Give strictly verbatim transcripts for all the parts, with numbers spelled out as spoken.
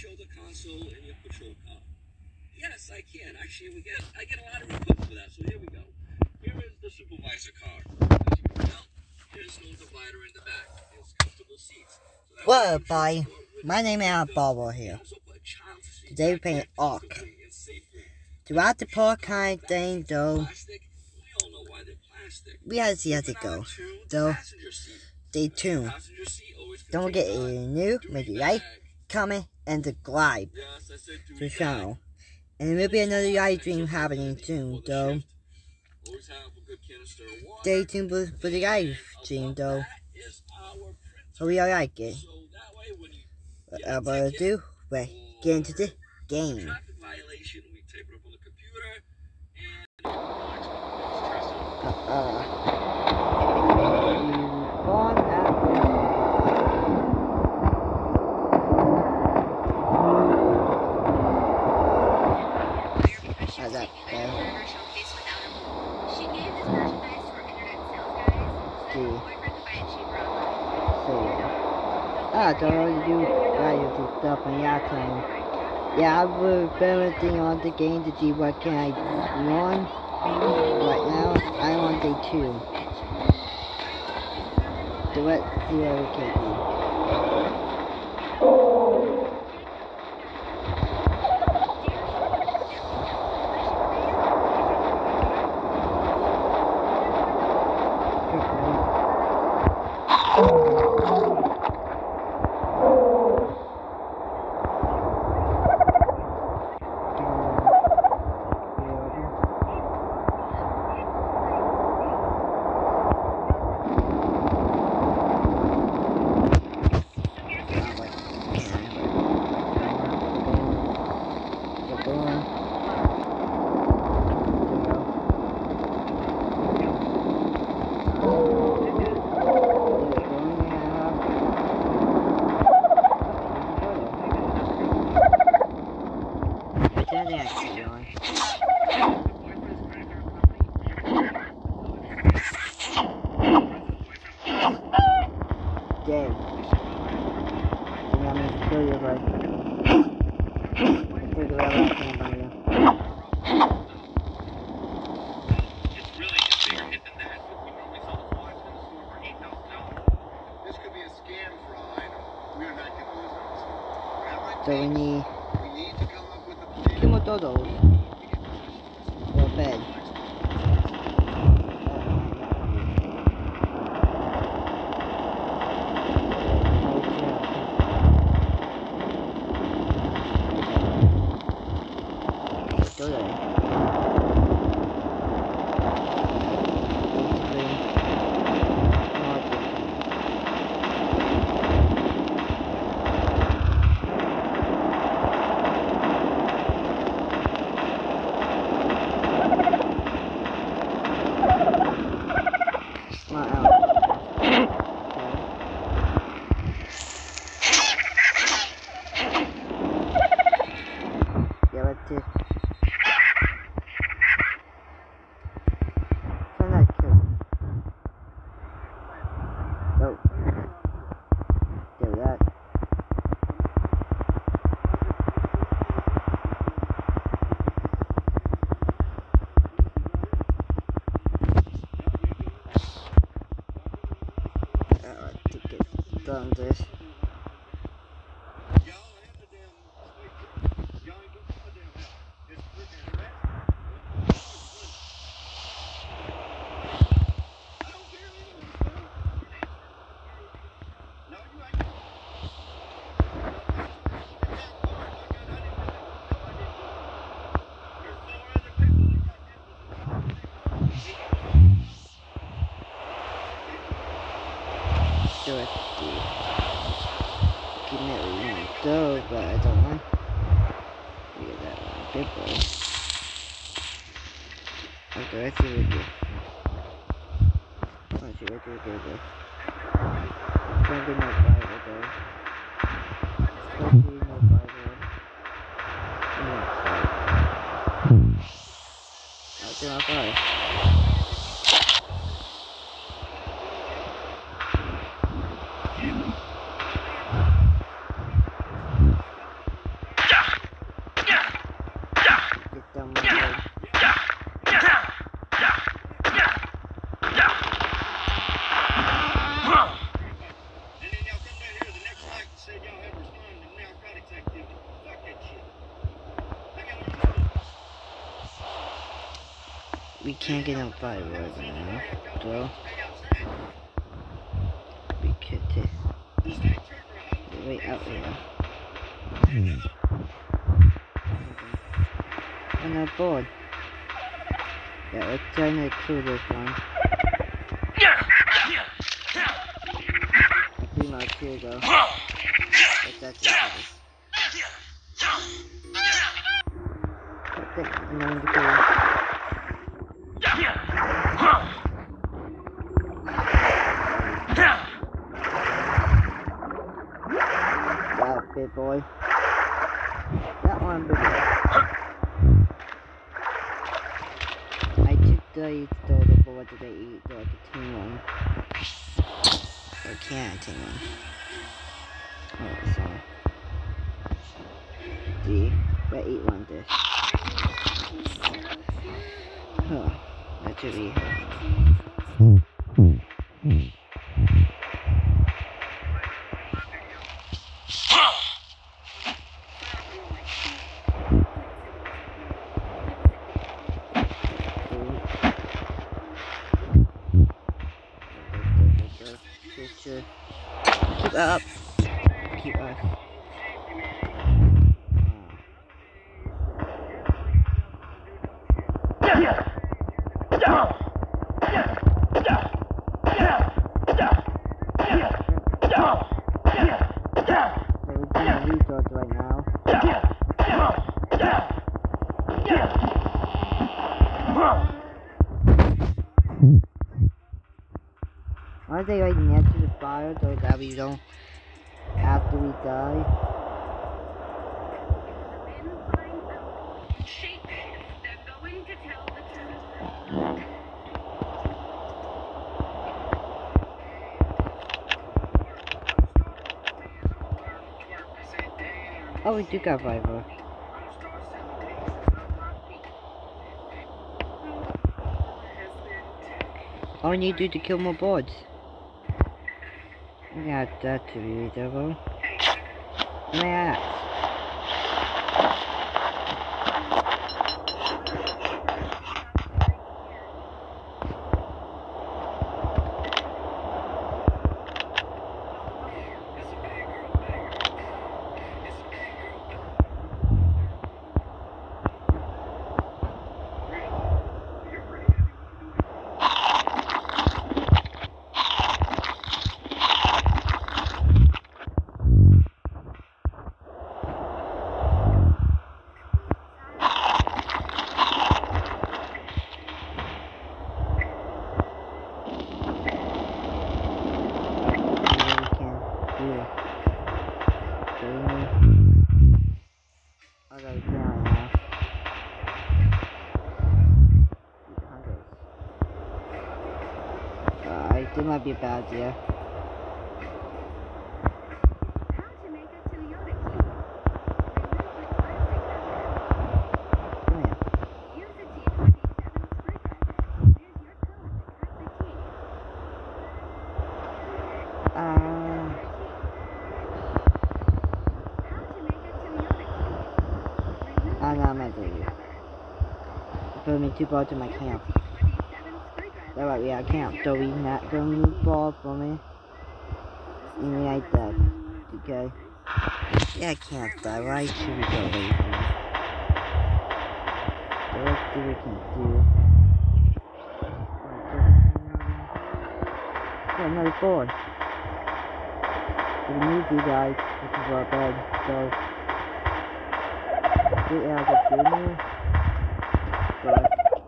show the console in your patrol car? Yes, I can. Actually, we get I get a lot of requests for that. So here we go. Here is the supervisor car. As you can tell, there's no divider in the back. There's comfortable seats. So what up, buddy? My name is Bobble here. Today we're playing Ark. Throughout the park kind of thing, though, we gotta see how it goes. So, stay tuned. Don't forget if you're new, make a like, comment, and subscribe to the channel. And there will be another live stream happening soon, though. Stay tuned for, for the live stream, though. Hope y'all like it. Without further ado, let's get into the game. Uh-uh. Spawn after. How's that go? I don't really do guys do stuff on your time. Yeah, I will everything on the game to see what can I do on. Right now, I'm on day two. So let's see what we can do. So we need two more dodos for a bed. Done this. Do it. Keep it really dough, but I don't want to get that one big boy. Okay, let's see what we do. Let's see what we do. Don't do no Bible though. Don't do no Bible. No Bible. I'll do my Bible. we can't get no fire right now, so we could take wait out here. I'm not bored. Yeah, let's try to kill this one. Pretty much here though. But that's it. I think I'm going to kill. That big boy. That one big boy. I took the though the boy that they eat the, the team one. Or can I team one? Oh, sorry. D. But eat one dish. Huh. That should be keep up. Keep up. Right now. Are they right next to the fire so that we don't after we die? Oh, we do got Viper. All we need to do to kill more boards. We got that to be double. My axe. This might be a bad idea. I'm not meant to do. Put me two balls in my camp. Alright, yeah, I can't. So we not gonna move ball for me. And like that. Okay. Yeah, I can't die. Why should we go away from me? So let's see what we can do. Oh, another board. We need you guys, which is our bed. So get out of the junior. But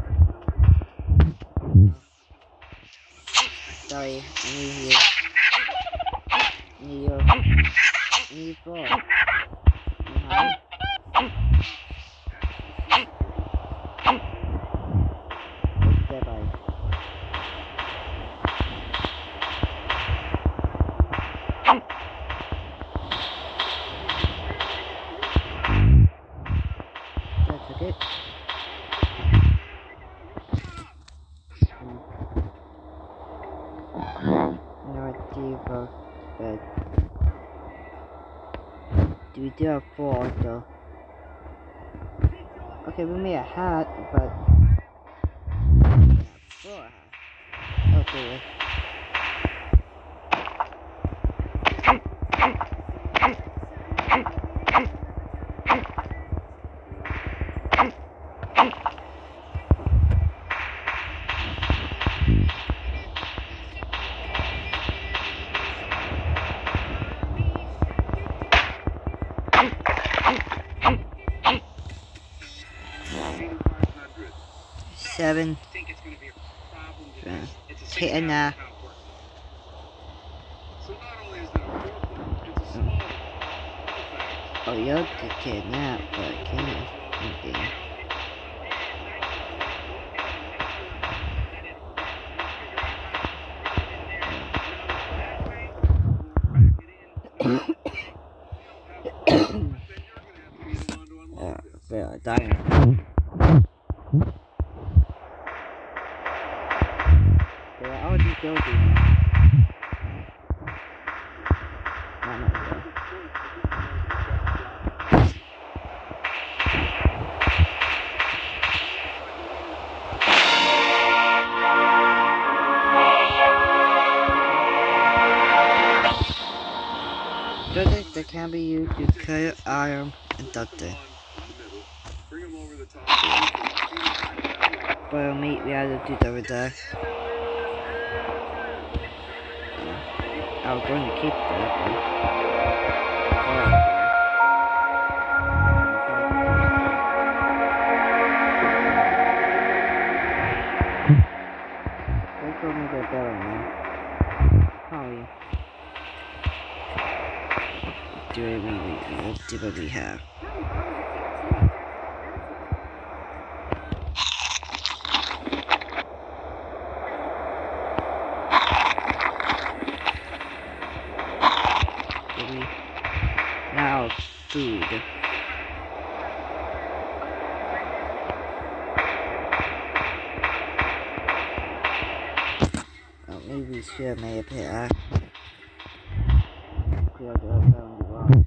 sorry, I need you. I need you. I need four. Uh-huh. Step by. That's okay. Bed. Do we do have four though? Okay, we made a hat, but do it. Seven. Take a nap. Oh, you could take a nap, but I can't. Okay. Yeah, yeah, dying. Yeah, I would just go do now. Not much though. Project that can be used to cut iron and duct it. But I'll meet we had to do that over there. I was going to keep that, but... Oh, okay. They told me they're better now. Probably. Do it when we, do what we have. Now, food. Oh, maybe we should have made a pit. I feel like I found the wrong.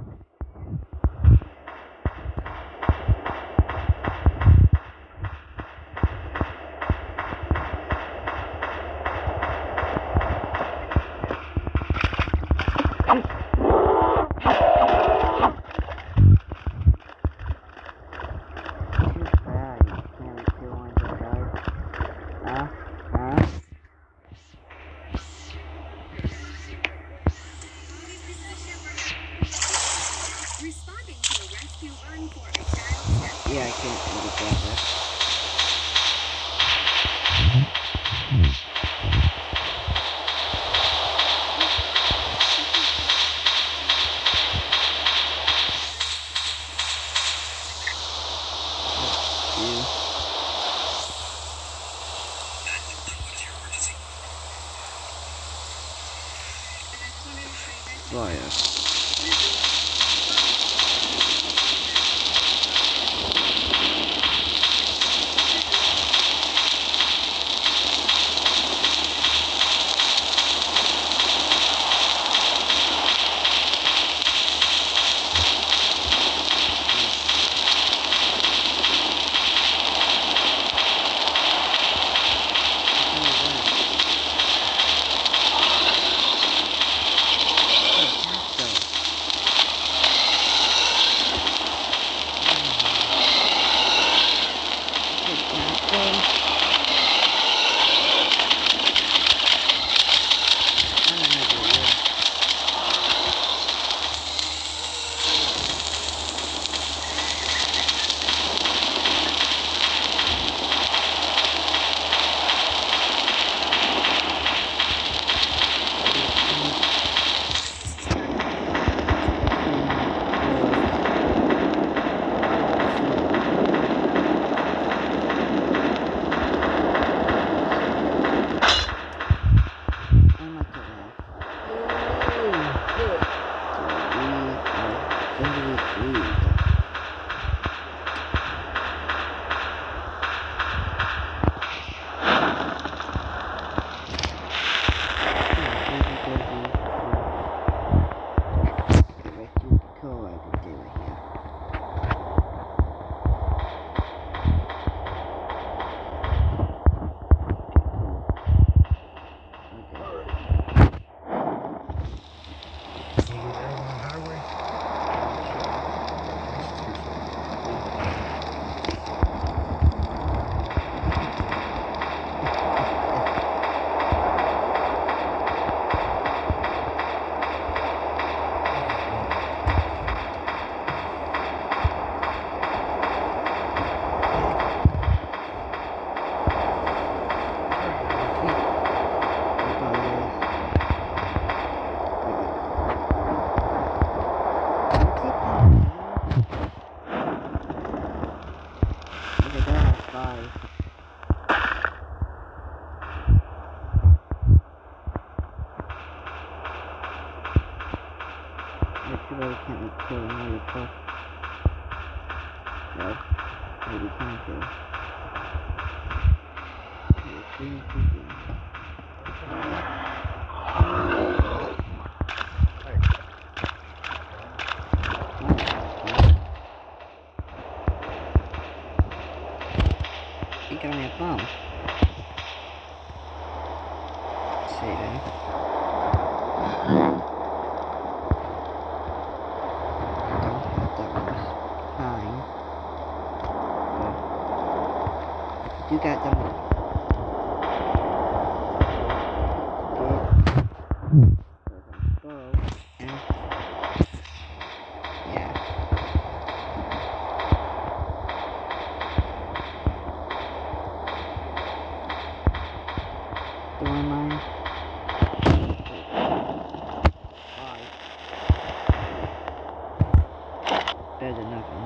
Yeah, I can't really grab that. Fire. too bad we can't record another part. No, maybe we can too. He got me a bomb. See that? You got the money. And yeah. The one line. Five. Better than nothing.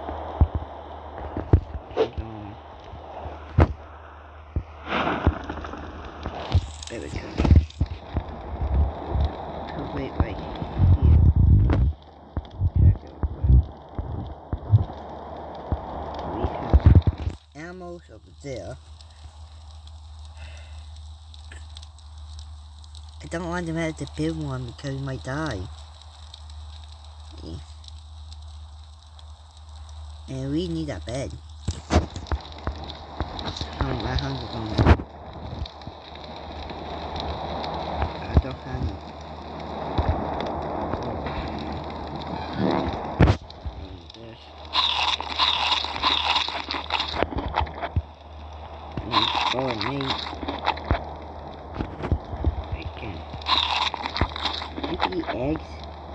There we go. Complete right here. Check it out. We have ammo over there. I don't want them at the big one because we might die. Yeah. And we need a bed. Oh, my hunger going on. Oh, me. I can't. You can eat eggs.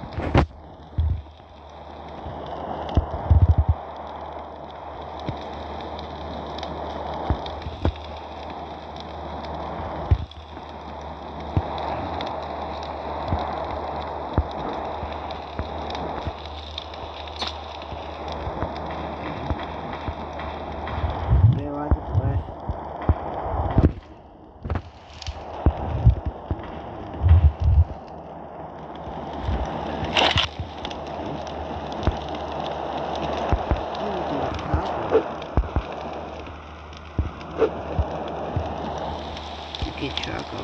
Get charcoal.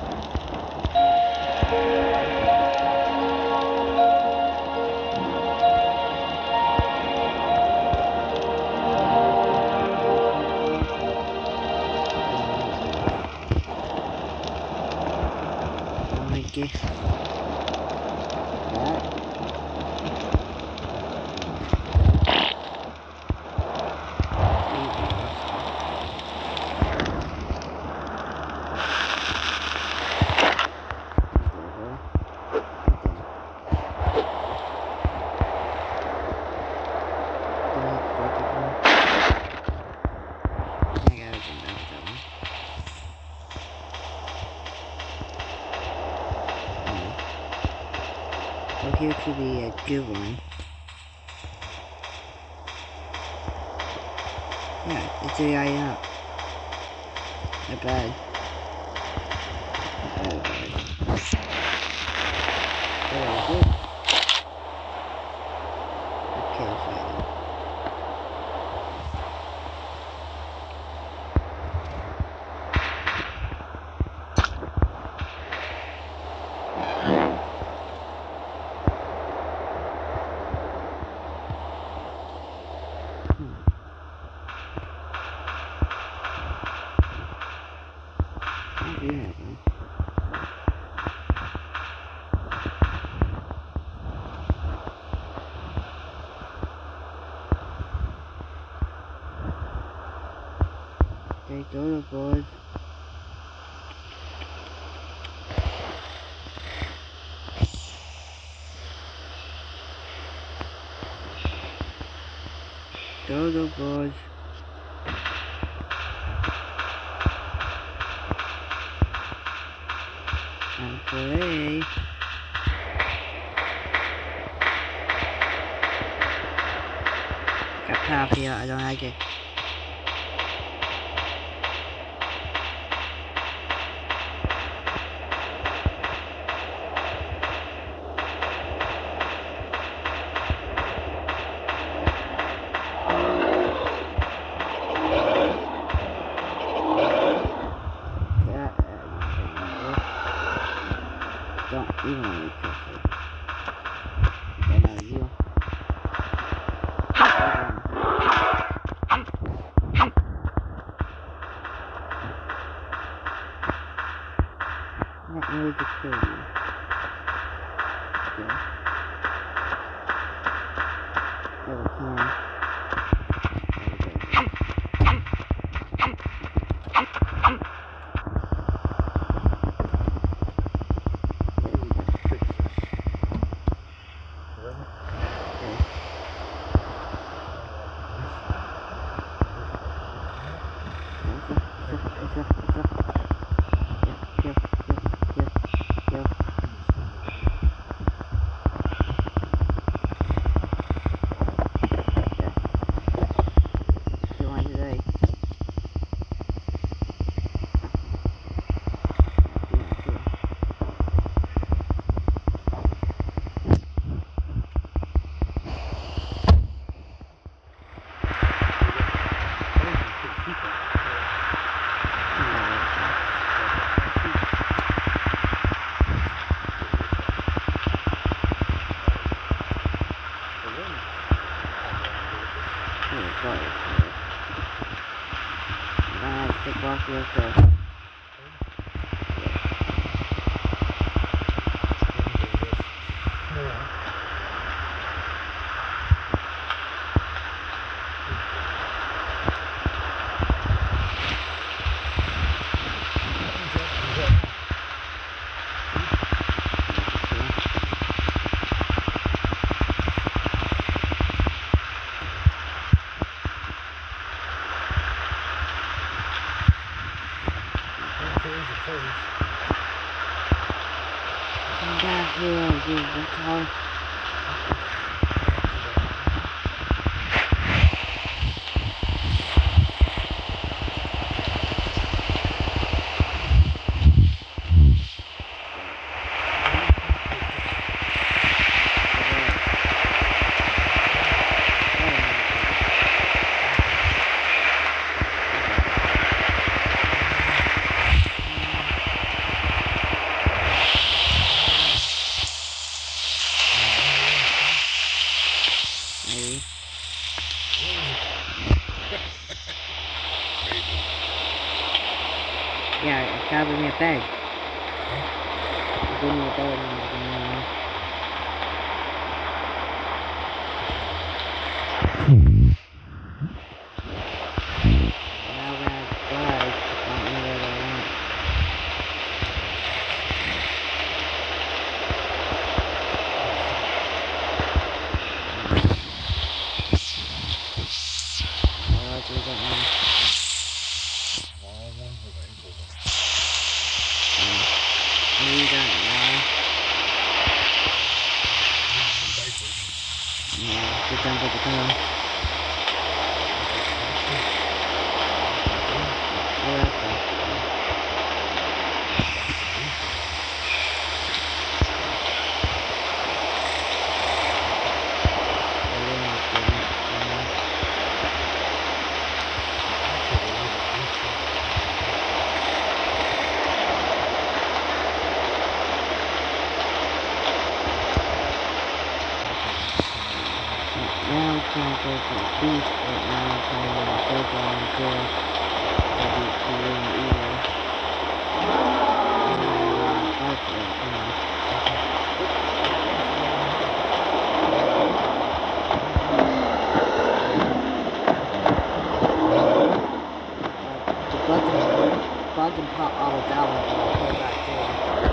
Okay. That. Well, here could be a good one. Yeah, it's a eye up. Not bad. Not bad, bad. Very good. Okay, fine. Yeah. Okay, go boys. Go boys. And play. Got path here, I don't like it. Yeah, gotta bring me a bag. Give me a bag. Now we're at bag. I don't know what I want. What else we got now? What do you got now? Yeah, get down to the car. Oh, that's fine. Now I'm trying to go to the beach, but now I'm trying to go down to the beach and then either. The bug can, bug can pop all the down and I'll put it back there.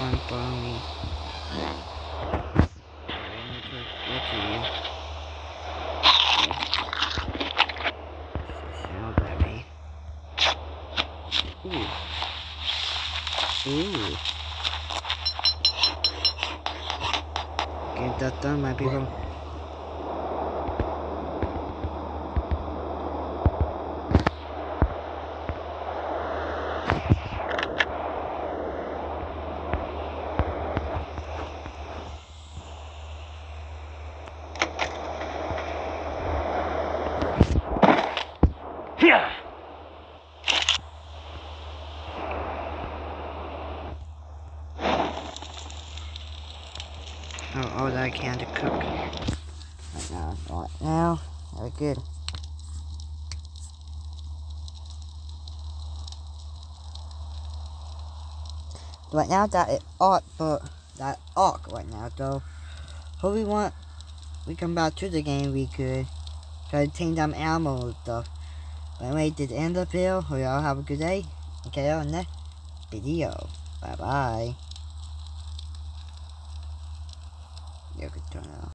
one for me. What do you? Sound at me. Ooh. Ooh. Get that done, my people. Yeah. Oh, all that I can to cook. Right now, right now, very good. Right now, that is arc, but that arc right now, though. Hope we want, we come back to the game, we could try to take them ammo and stuff. But anyway, this is the end of the video. Hope y'all have a good day. Okay, on next video. Bye bye.